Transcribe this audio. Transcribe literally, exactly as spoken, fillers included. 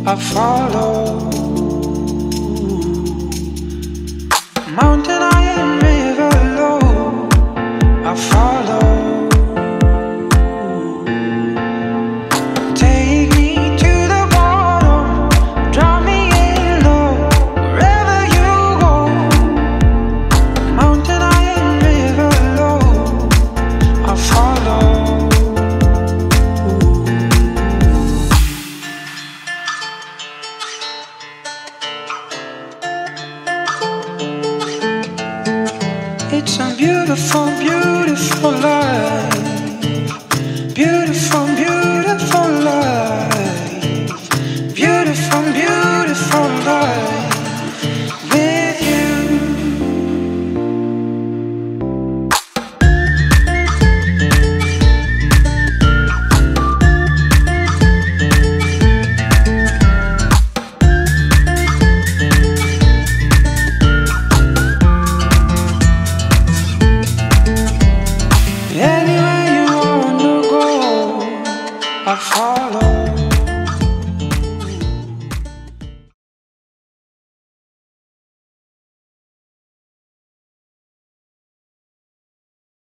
I follow. Mountain high and river low, I follow. Take me to the bottom, drop me in low, wherever you go. Mountain high and river low, I follow. It's a beautiful, beautiful life. Beautiful, beautiful life. Beautiful, beautiful life.